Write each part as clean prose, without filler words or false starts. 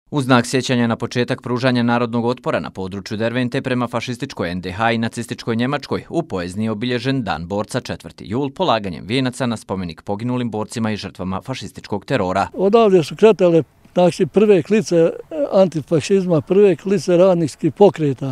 U znak sjećanja na početak pružanja narodnog otpora na području Dervente prema fašističkoj NDH i nacističkoj Njemačkoj, u Pojezni je obilježen Dan borca 4. jul polaganjem vijenaca na spomenik poginulim borcima i žrtvama fašističkog terora. Odavde su kretale prve klice antifašizma, prve klice radničkih pokreta,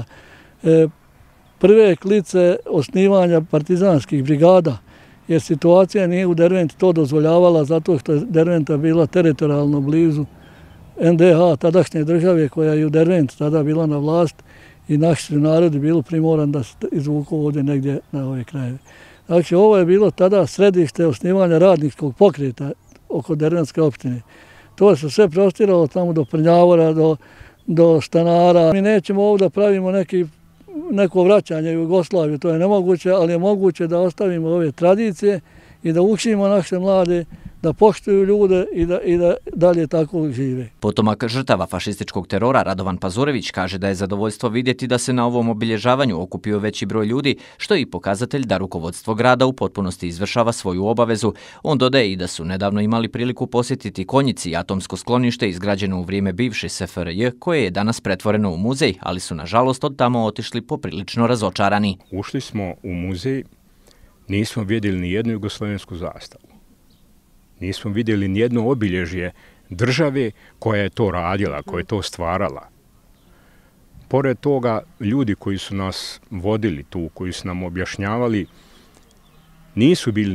prve klice osnivanja partizanskih brigada, jer situacija nije u Derventi to dozvoljavala zato što je Derventa bila teritorijalno blizu NDH, tadašnje države koja je u Derventi tada bila na vlast i naši su narodi bili primoran da se izvuku ovdje negdje na ove krajeve. Znači ovo je bilo tada središte osnivanja radničkog pokreta oko Derventske opštine. To se sve prostiralo tamo do Prnjavora, do Stanara. Mi nećemo ovdje da pravimo neko vraćanje u Jugoslaviju, to je nemoguće, ali je moguće da ostavimo ove tradicije i da učimo naše mlade da poštuju ljude i da dalje tako žive. Potomak žrtava fašističkog terora Radovan Pazurević kaže da je zadovoljstvo vidjeti da se na ovom obilježavanju okupio veći broj ljudi, što je i pokazatelj da rukovodstvo grada u potpunosti izvršava svoju obavezu. On dodaje i da su nedavno imali priliku posjetiti Konjici i atomsko sklonište izgrađeno u vrijeme bivše SFRJ, koje je danas pretvoreno u muzej, ali su nažalost od tamo otišli poprilično razočarani. Ušli smo u muzej, nismo vidjeli ni jednu jugoslavensku zastavu. Nismo vidjeli nijedno obilježje države koja je to radila, koja je to stvarala. Pored toga, ljudi koji su nas vodili tu, koji su nam objašnjavali, nisu bili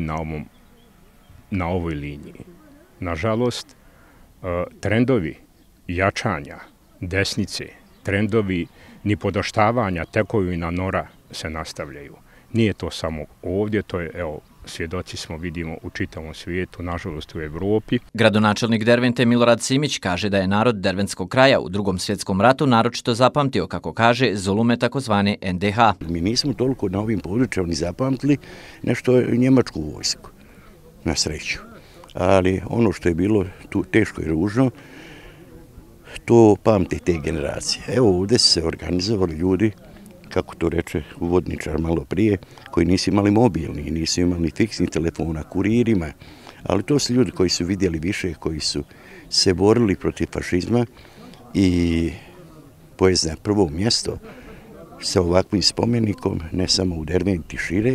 na ovoj liniji. Nažalost, trendovi jačanja desnice, trendovi nipodaštavanja tekovina NOR-a se nastavljaju. Nije to samo ovdje, to je, evo, svjedoci smo, vidimo u čitavom svijetu, nažalost u Evropi. Gradonačelnik Dervente Milorad Simić kaže da je narod derventskog kraja u Drugom svjetskom ratu naročito zapamtio, kako kaže, zulume takozvane NDH. Mi nismo toliko na ovim područjima ni zapamtili nešto njemačku vojsku, na sreću. Ali ono što je bilo tu teško i ružno, to pamte te generacije. Evo ovdje su se organizovali ljudi, kako to reče uvodničar malo prije, koji nisu imali mobilni, nisu imali fiksni telefona, kuririma, ali to su ljudi koji su vidjeli više, koji su se borili protiv fašizma i Poezna prvo mjesto sa ovakvim spomenikom, ne samo u Derventi, šire.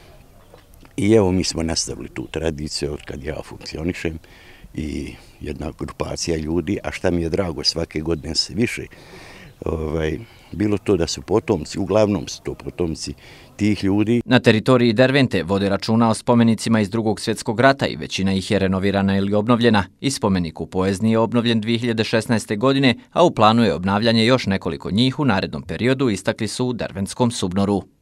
I evo mi smo nastavili tu tradiciju od kad ja funkcionišem i jedna grupacija ljudi, a šta mi je drago, svake godine se više bilo to da su potomci, uglavnom su to potomci tih ljudi. Na teritoriji Dervente vode računa o spomenicima iz Drugog svjetskog rata i većina ih je renovirana ili obnovljena. I spomenik u Pojezni je obnovljen 2016. godine, a u planu je obnavljanje još nekoliko njih u narednom periodu, istakli su u Derventskom SUBNOR-u.